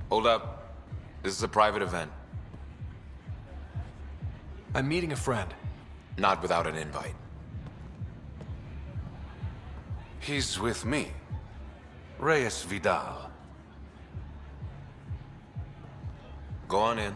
Hold up. This is a private event. I'm meeting a friend. Not without an invite. He's with me. Reyes Vidal. Go on in.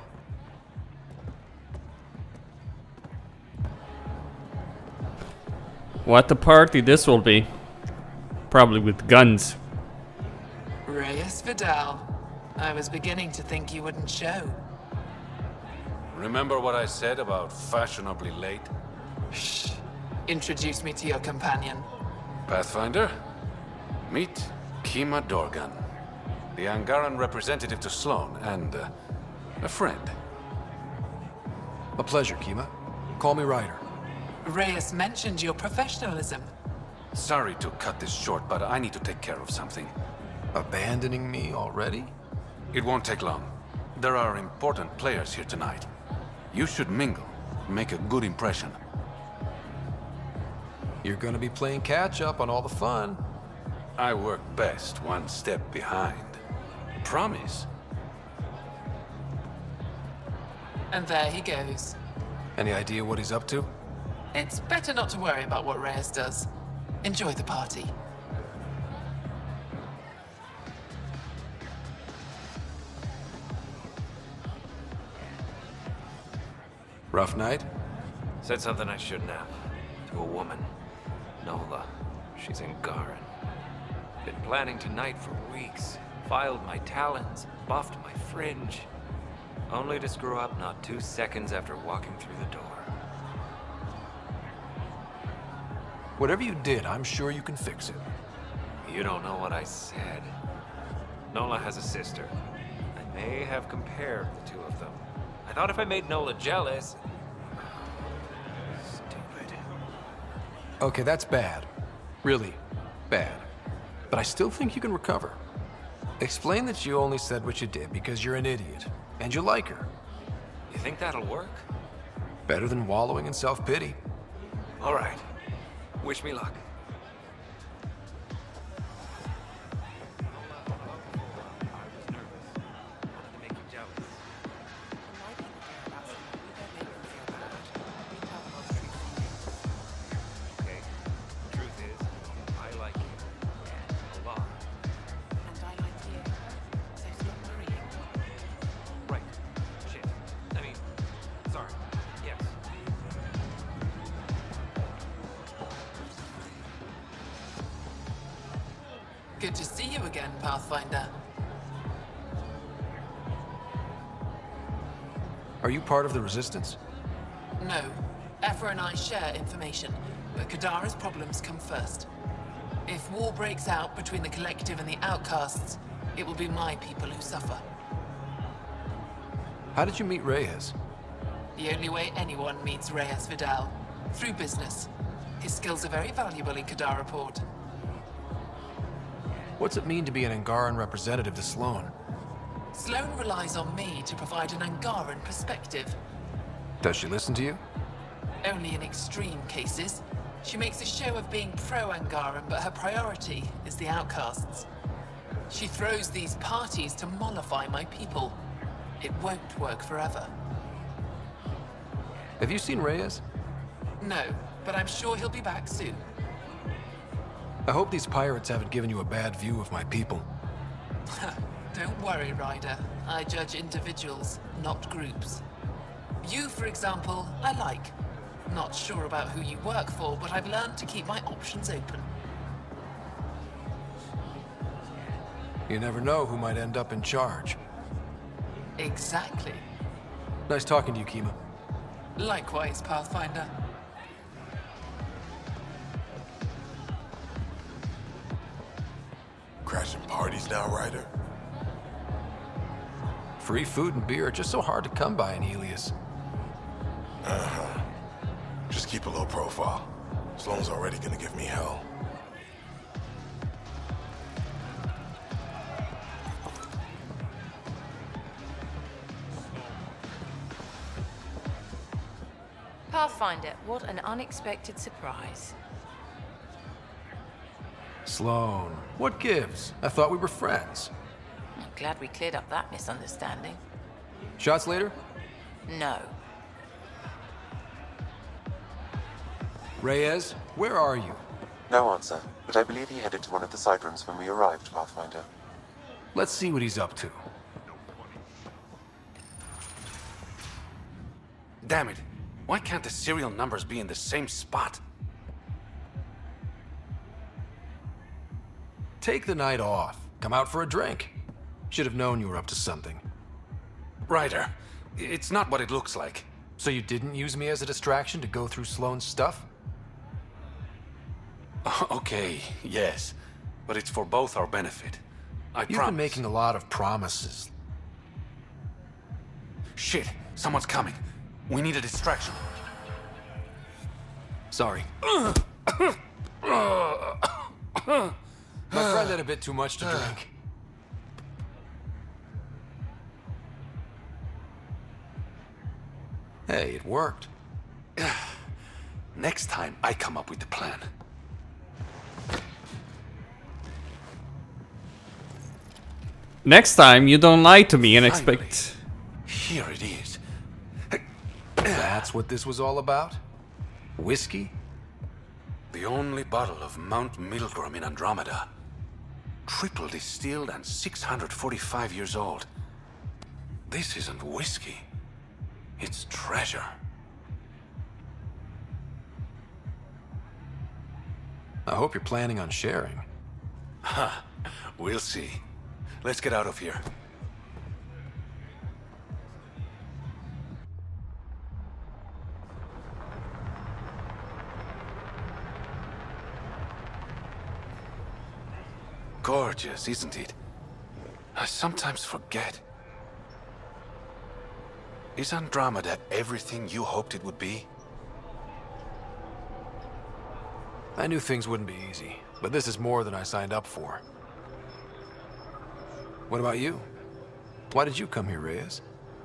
What a party this will be. Probably with guns. Reyes Vidal. I was beginning to think you wouldn't show. Remember what I said about fashionably late? Shh. Introduce me to your companion. Pathfinder? Meet Kima Dorgan, the Angaran representative to Sloan, and a friend. A pleasure, Kima. Call me Ryder. Reyes mentioned your professionalism. Sorry to cut this short, but I need to take care of something. Abandoning me already? It won't take long. There are important players here tonight. You should mingle, make a good impression. You're gonna be playing catch-up on all the fun. I work best one step behind. Promise. And there he goes. Any idea what he's up to? It's better not to worry about what Reyes does. Enjoy the party. Rough night? Said something I shouldn't have. To a woman. Nola. She's in Garen. Been planning tonight for weeks. Filed my talons, buffed my fringe. Only to screw up not 2 seconds after walking through the door. Whatever you did, I'm sure you can fix it. You don't know what I said. Nola has a sister. I may have compared the two of them. I thought if I made Nola jealous... Stupid. Okay, that's bad. Really bad. But I still think you can recover. Explain that you only said what you did because you're an idiot, and you like her. You think that'll work? Better than wallowing in self-pity. All right. Wish me luck. Good to see you again, Pathfinder. Are you part of the Resistance? No. Efra and I share information, but Kadara's problems come first. If war breaks out between the Collective and the Outcasts, it will be my people who suffer. How did you meet Reyes? The only way anyone meets Reyes Vidal. Through business. His skills are very valuable in Kadara Port. What's it mean to be an Angaran representative to Sloan? Sloan relies on me to provide an Angaran perspective. Does she listen to you? Only in extreme cases. She makes a show of being pro-Angaran, but her priority is the Outcasts. She throws these parties to mollify my people. It won't work forever. Have you seen Reyes? No, but I'm sure he'll be back soon. I hope these pirates haven't given you a bad view of my people. Don't worry, Ryder. I judge individuals, not groups. You, for example, I like. Not sure about who you work for, but I've learned to keep my options open. You never know who might end up in charge. Exactly. Nice talking to you, Kima. Likewise, Pathfinder. Crashing parties now, Ryder? Free food and beer are just so hard to come by in Helios. Uh-huh. Just keep a low profile. Sloan's already gonna give me hell. Pathfinder, what an unexpected surprise. Sloan, what gives? I thought we were friends. Glad we cleared up that misunderstanding. Shots later? No. Reyes, where are you? No answer, but I believe he headed to one of the side rooms when we arrived, Pathfinder. Let's see what he's up to. Damn it. Why can't the serial numbers be in the same spot? Take the night off. Come out for a drink. Should have known you were up to something. Ryder, it's not what it looks like. So you didn't use me as a distraction to go through Sloane's stuff? Okay, yes. But it's for both our benefit. You've been making a lot of promises. Shit, someone's coming. We need a distraction. Sorry. My friend had a bit too much to drink. Hey, it worked. Next time, I come up with the plan. Next time, you don't lie to me and Finally. expect... Here it is. That's what this was all about? Whiskey? The only bottle of Mount Milgram in Andromeda. Triple distilled and 645 years old. This isn't whiskey. It's treasure. I hope you're planning on sharing. We'll see. Let's get out of here. Gorgeous, isn't it? I sometimes forget. Is Andromeda everything you hoped it would be? I knew things wouldn't be easy, but this is more than I signed up for. What about you? Why did you come here, Reyes?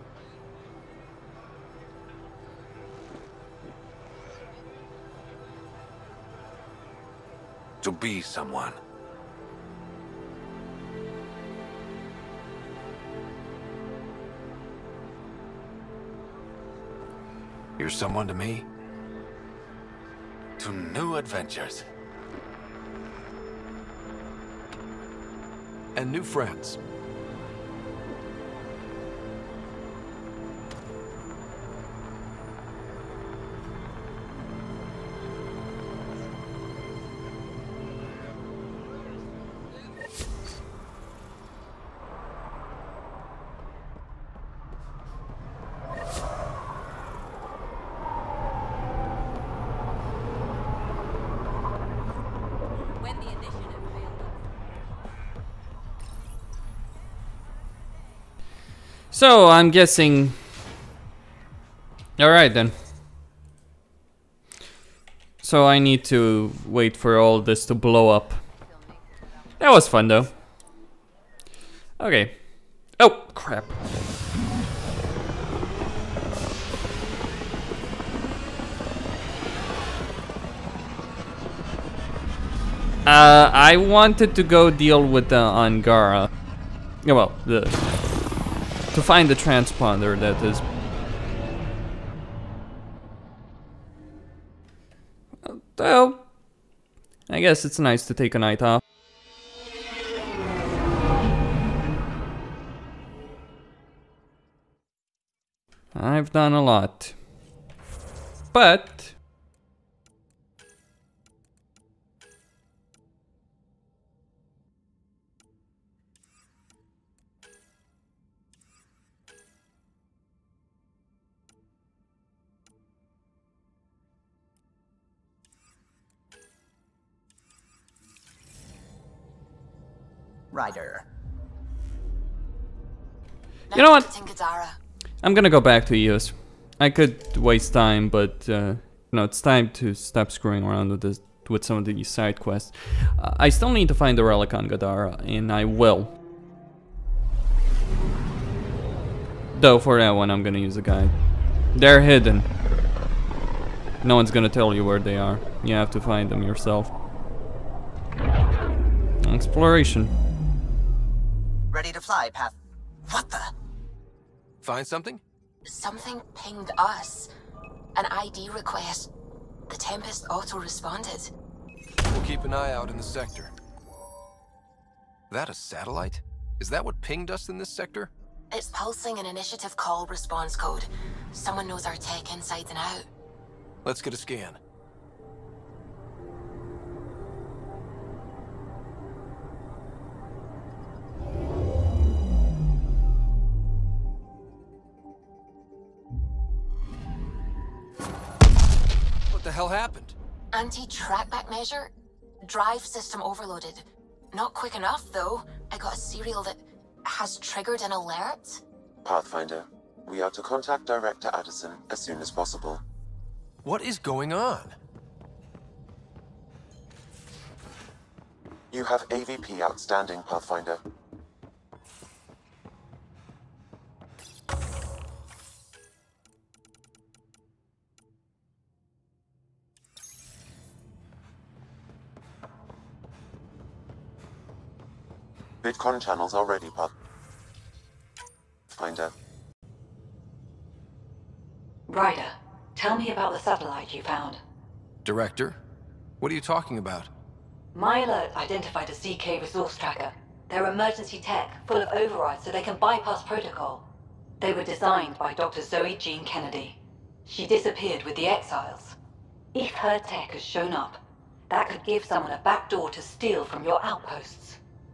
To be someone. You're someone to me? To new adventures. And new friends. So, I'm guessing... Alright then. So I need to wait for all this to blow up. That was fun though. Okay. Oh, crap. I wanted to go deal with the Angara. Yeah, well, to find the transponder that is. Well, I guess it's nice to take a night off. I've done a lot. But Ryder. you know what? Kadara. I'm gonna go back to EOS. I could waste time, but no, it's time to stop screwing around with this, with some of these side quests. I still need to find the relic on Kadara, and I will. Though for that one, I'm gonna use a guide. They're hidden. No one's gonna tell you where they are. You have to find them yourself. Exploration. Ready to fly, Path. What the? Find something? Something pinged us. An ID request. The Tempest auto-responded. We'll keep an eye out in the sector. That a satellite? Is that what pinged us in this sector? It's pulsing an initiative call response code. Someone knows our tech inside and out. Let's get a scan. What the hell happened? Anti-trackback measure? Drive system overloaded. Not quick enough, though. I got a serial that has triggered an alert. Pathfinder, we are to contact Director Addison as soon as possible. What is going on? You have AVP outstanding, Pathfinder. VidCon channels are ready, Pathfinder. Ryder, tell me about the satellite you found. Director? What are you talking about? My alert identified a CK resource tracker. They're emergency tech, full of overrides so they can bypass protocol. They were designed by Dr. Zoe Jean Kennedy. She disappeared with the Exiles. If her tech has shown up, that could give someone a backdoor to steal from your outposts.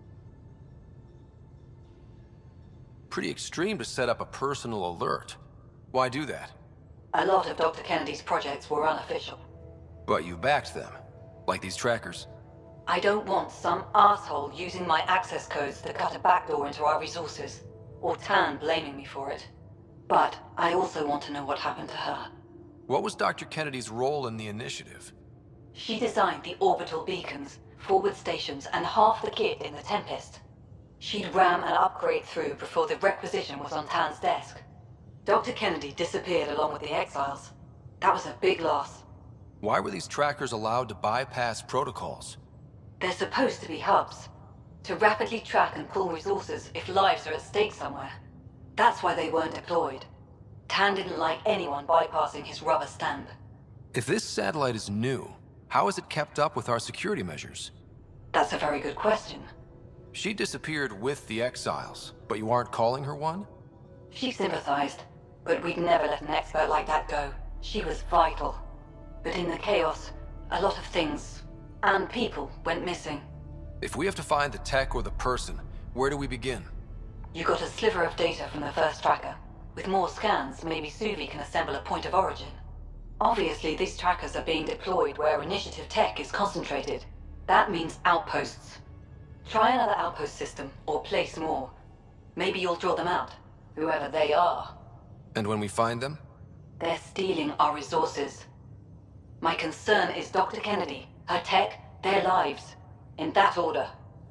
Pretty extreme to set up a personal alert. Why do that? A lot of Dr. Kennedy's projects were unofficial. But you backed them. Like these trackers. I don't want some asshole using my access codes to cut a backdoor into our resources, or Tan blaming me for it. But I also want to know what happened to her. What was Dr. Kennedy's role in the initiative? She designed the orbital beacons, forward stations, and half the kit in the Tempest. She'd ram an upgrade through before the requisition was on Tan's desk. Dr. Kennedy disappeared along with the Exiles. That was a big loss. Why were these trackers allowed to bypass protocols? They're supposed to be hubs, to rapidly track and pull resources if lives are at stake somewhere. That's why they weren't deployed. Tan didn't like anyone bypassing his rubber stamp. If this satellite is new, how is it kept up with our security measures? That's a very good question. She disappeared with the Exiles, but you aren't calling her one? She sympathized, but we'd never let an expert like that go. She was vital. But in the chaos, a lot of things, and people, went missing. If we have to find the tech or the person, where do we begin? You got a sliver of data from the first tracker. With more scans, maybe Suvi can assemble a point of origin. Obviously, these trackers are being deployed where initiative tech is concentrated. That means outposts. Try another outpost system, or place more. Maybe you'll draw them out, whoever they are. And when we find them? They're stealing our resources. My concern is Dr. Kennedy, her tech, their lives. In that order.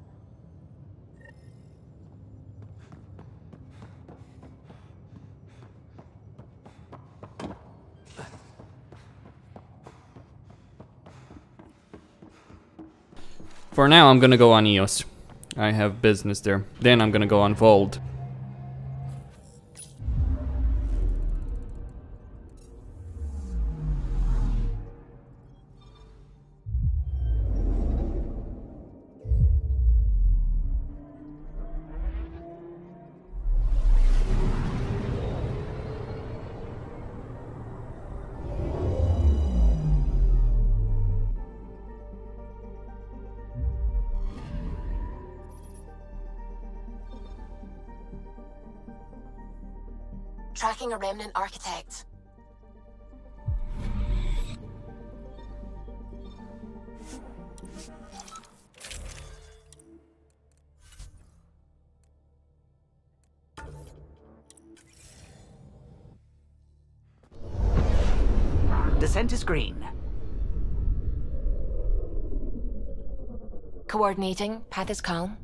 For now, I'm gonna go on EOS. I have business there. Then I'm gonna go on Vold. Tracking a remnant architect. Descent is green. Coordinating. Path is calm.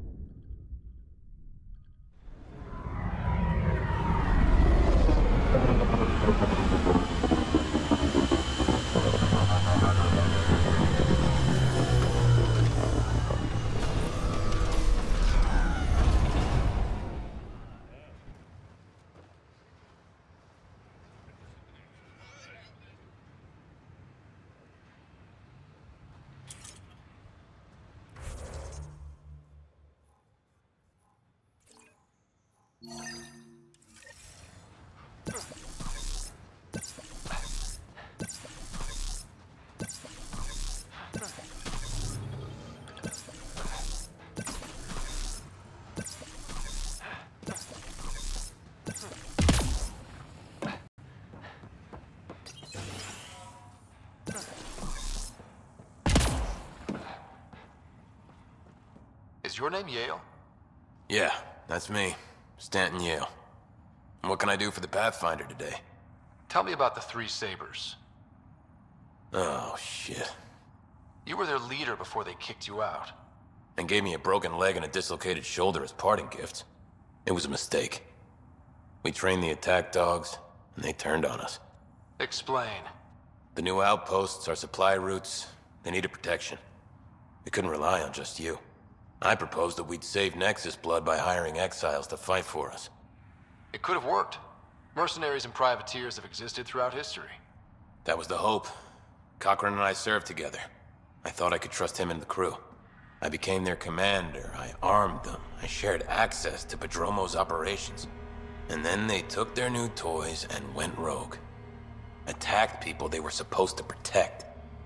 Is your name Yale? Yeah, that's me. Stanton Yale. What can I do for the Pathfinder today? Tell me about the Three Sabers. Oh, shit. You were their leader before they kicked you out. And gave me a broken leg and a dislocated shoulder as parting gifts. It was a mistake. We trained the attack dogs, and they turned on us. Explain. The new outposts, our supply routes, they needed protection. We couldn't rely on just you. I proposed that we'd save Nexus blood by hiring exiles to fight for us. It could have worked. Mercenaries and privateers have existed throughout history. That was the hope. Cochran and I served together. I thought I could trust him and the crew. I became their commander, I armed them, I shared access to Padromo's operations. And then they took their new toys and went rogue. Attacked people they were supposed to protect.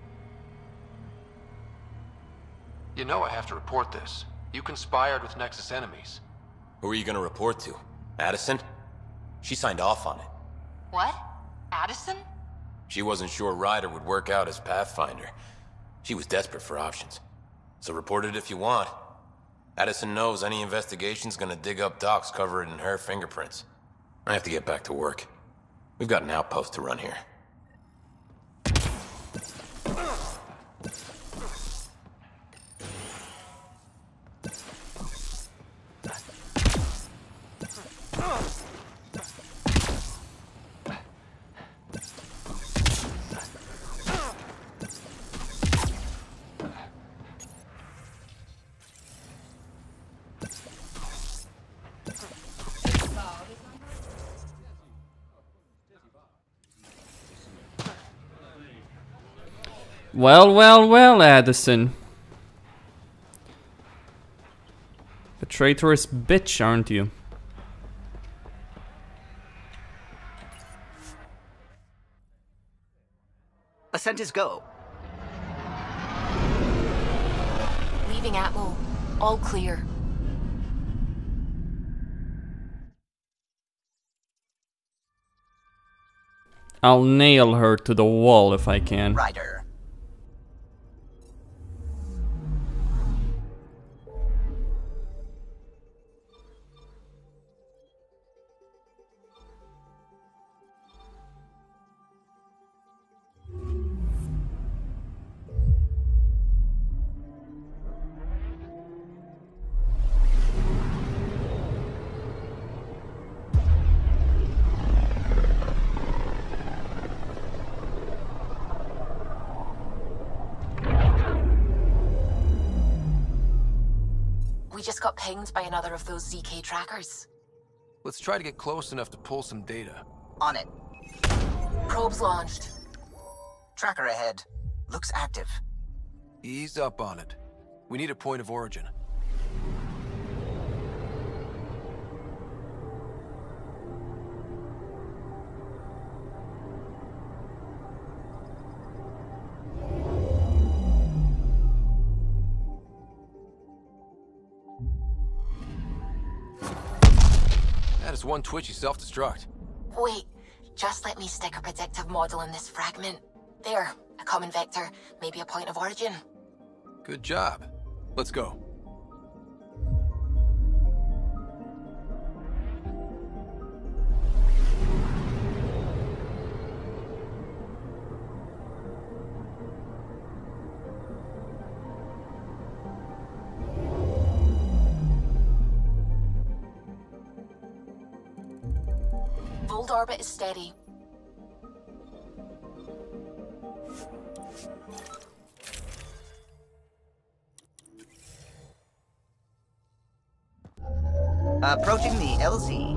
You know I have to report this. You conspired with Nexus enemies. Who are you gonna report to? Addison? She signed off on it. What? Addison? She wasn't sure Ryder would work out as Pathfinder. She was desperate for options. So report it if you want. Addison knows any investigation's gonna dig up docs covered in her fingerprints. I have to get back to work. We've got an outpost to run here. Well, well, well, Addison. A traitorous bitch, aren't you? Ascent is go. Leaving Atmo. All clear. I'll nail her to the wall if I can. Ryder. We just got pinged by another of those ZK trackers. Let's try to get close enough to pull some data. On it. Probes launched. Tracker ahead. Looks active. Ease up on it. We need a point of origin. That is one twitchy self-destruct. Wait, just let me stick a predictive model in this fragment. There, a common vector, maybe a point of origin. Good job. Let's go. Fold orbit is steady. Approaching the LZ.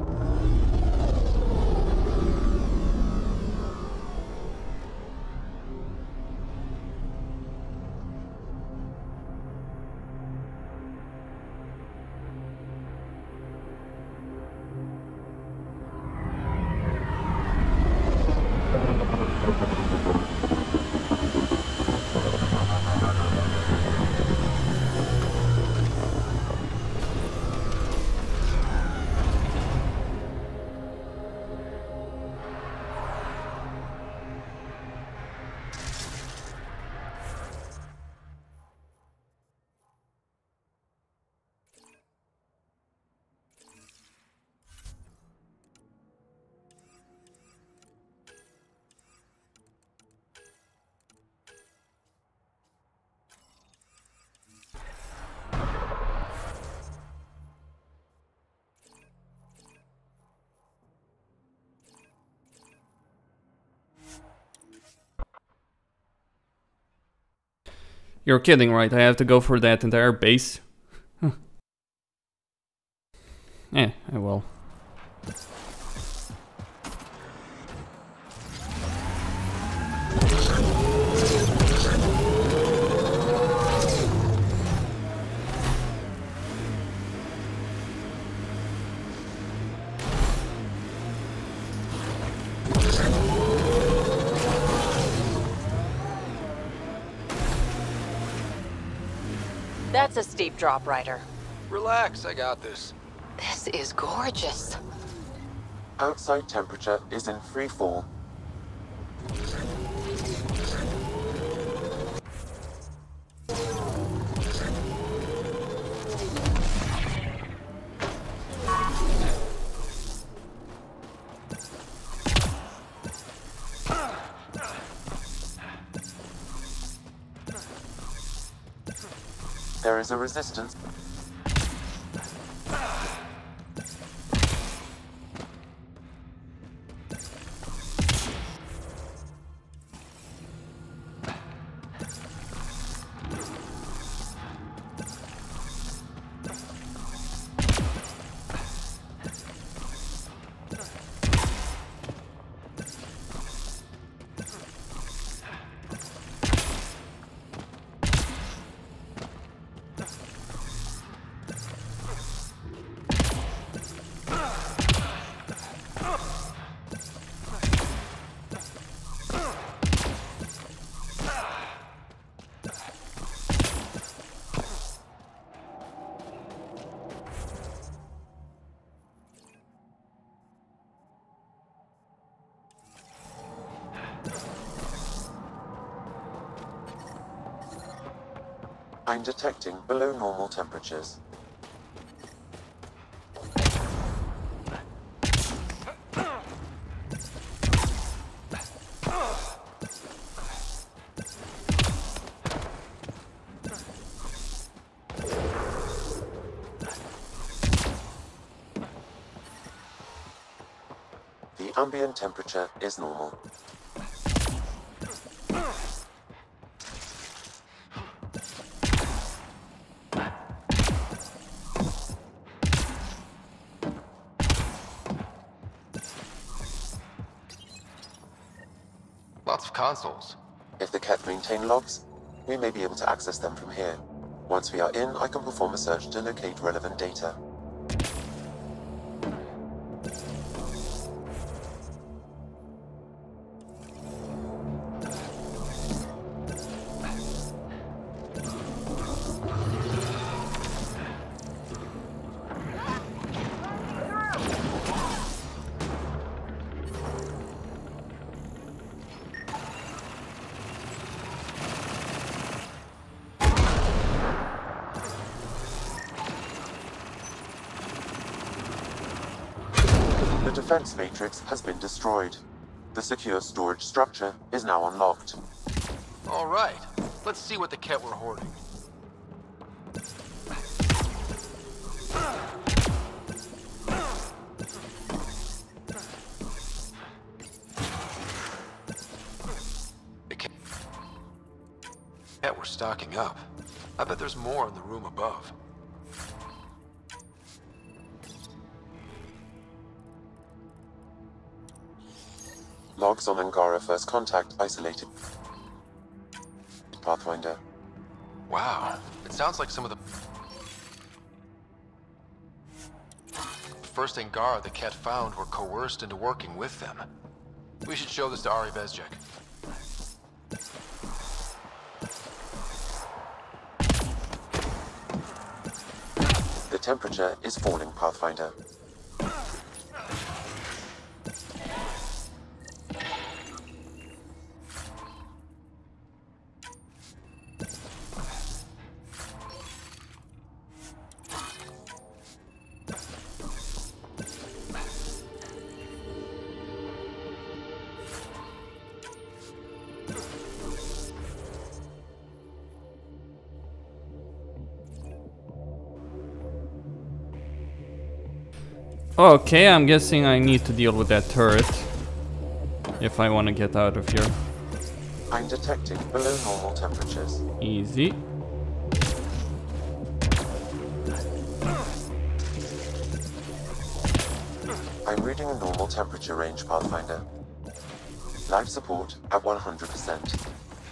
You're kidding, right? I have to go for that entire base? Huh. I will. That's a steep drop, Ryder. Relax, I got this. This is gorgeous. Outside temperature is in free fall. There is a resistance. I'm detecting below normal temperatures. The ambient temperature is normal. Lots of consoles. If the Ket maintain logs, we may be able to access them from here. Once we are in, I can perform a search to locate relevant data. The defense matrix has been destroyed. The secure storage structure is now unlocked. All right, let's see what the Ket were hoarding. The Ket were stocking up. I bet there's more in the room above. Logs on Angara first contact isolated. Pathfinder. Wow, it sounds like some of the first Angara the Ket found were coerced into working with them. We should show this to Ari Vezjek. The temperature is falling, Pathfinder. Okay, I'm guessing I need to deal with that turret if I want to get out of here. I'm detecting below normal temperatures. Easy. I'm reading a normal temperature range, Pathfinder. Life support at 100%.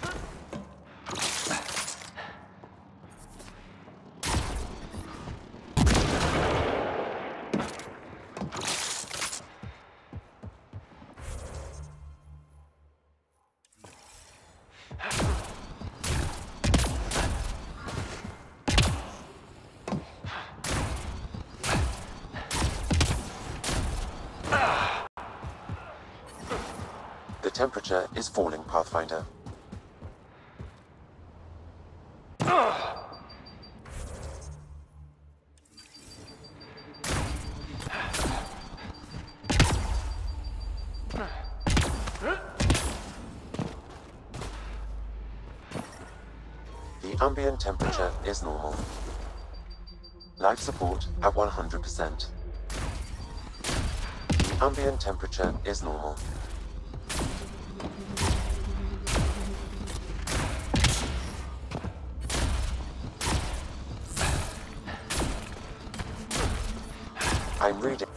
The temperature is falling, Pathfinder. The ambient temperature is normal. Life support at 100%. The ambient temperature is normal. I'm reading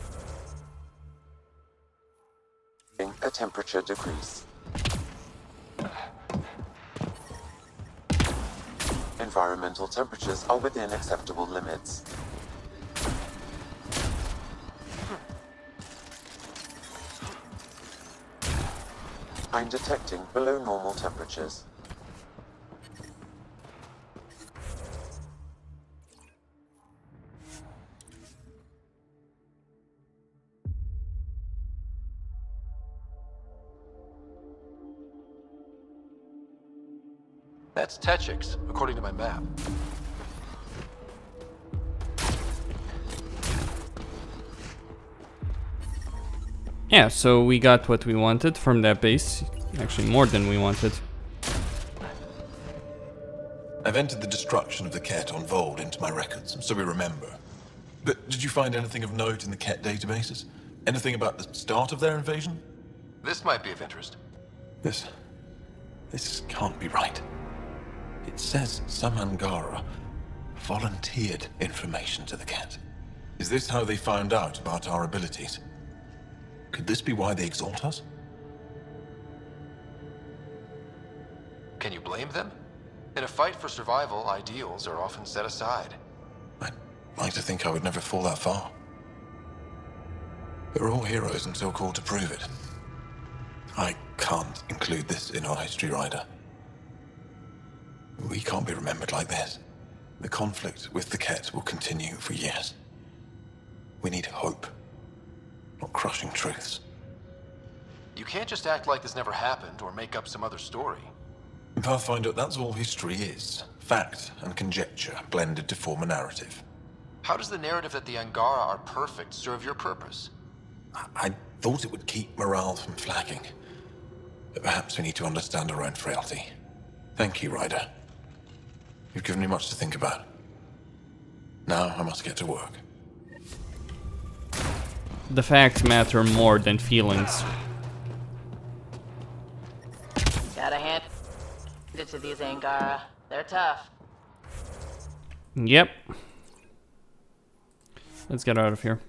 a temperature decrease. Environmental temperatures are within acceptable limits. I'm detecting below normal temperatures. That's Techix, according to my map. Yeah, so we got what we wanted from that base. Actually, more than we wanted. I've entered the destruction of the Ket on Vold into my records, so we remember. But did you find anything of note in the Ket databases? Anything about the start of their invasion? This might be of interest. This can't be right. It says some Angara volunteered information to the Ket. Is this how they found out about our abilities? Could this be why they exalt us? Can you blame them? In a fight for survival, ideals are often set aside. I'd like to think I would never fall that far. We're all heroes until called to prove it. I can't include this in our history, Ryder. We can't be remembered like this. The conflict with the Ket will continue for years. We need hope, not crushing truths. You can't just act like this never happened or make up some other story. Pathfinder, that's all history is. Fact and conjecture blended to form a narrative. How does the narrative that the Angara are perfect serve your purpose? I thought it would keep morale from flagging. But perhaps we need to understand our own frailty. Thank you, Ryder. You've given me much to think about. Now I must get to work. The facts matter more than feelings. Gotta hand it to these Angara. They're tough. Yep. Let's get out of here.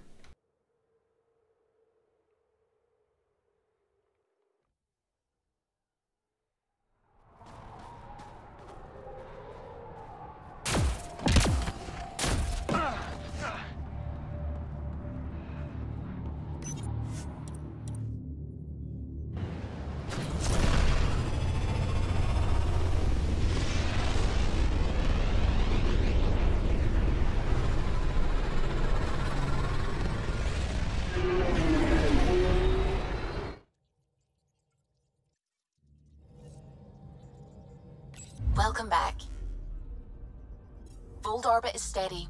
Welcome back. Fold orbit is steady.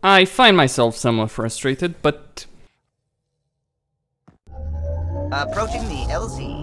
I find myself somewhat frustrated, but... Approaching the LZ.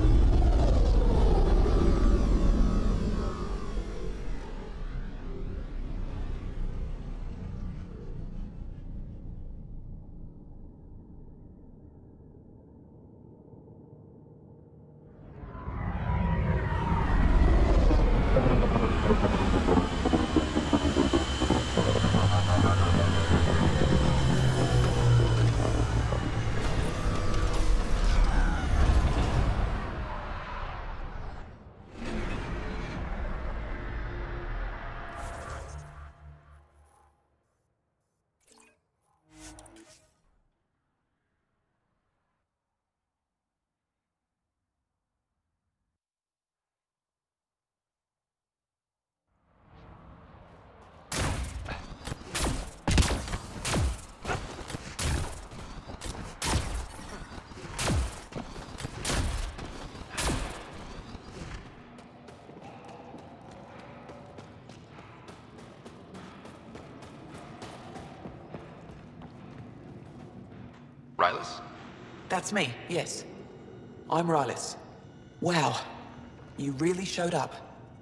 Reyes? That's me, yes. I'm Reyes. Wow, you really showed up.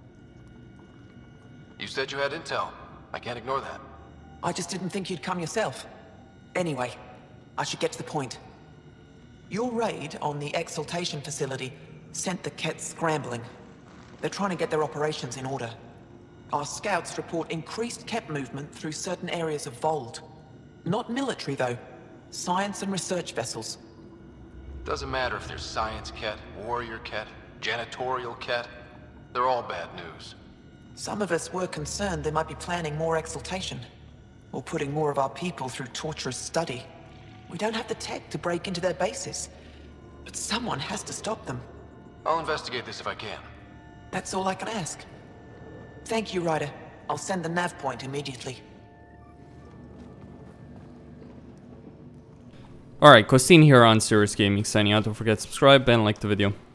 You said you had intel. I can't ignore that. I just didn't think you'd come yourself. Anyway, I should get to the point. Your raid on the exaltation facility sent the Kett scrambling. They're trying to get their operations in order. Our scouts report increased Kett movement through certain areas of Vold. Not military, though. Science and research vessels. Doesn't matter if there's science Kett, warrior Kett, janitorial Kett. They're all bad news. Some of us were concerned they might be planning more exaltation, or putting more of our people through torturous study. We don't have the tech to break into their bases, but someone has to stop them. I'll investigate this if I can. That's all I can ask. Thank you, Ryder. I'll send the nav point immediately. Alright, Costin here on Serious Gaming signing out. Don't forget to subscribe and like the video.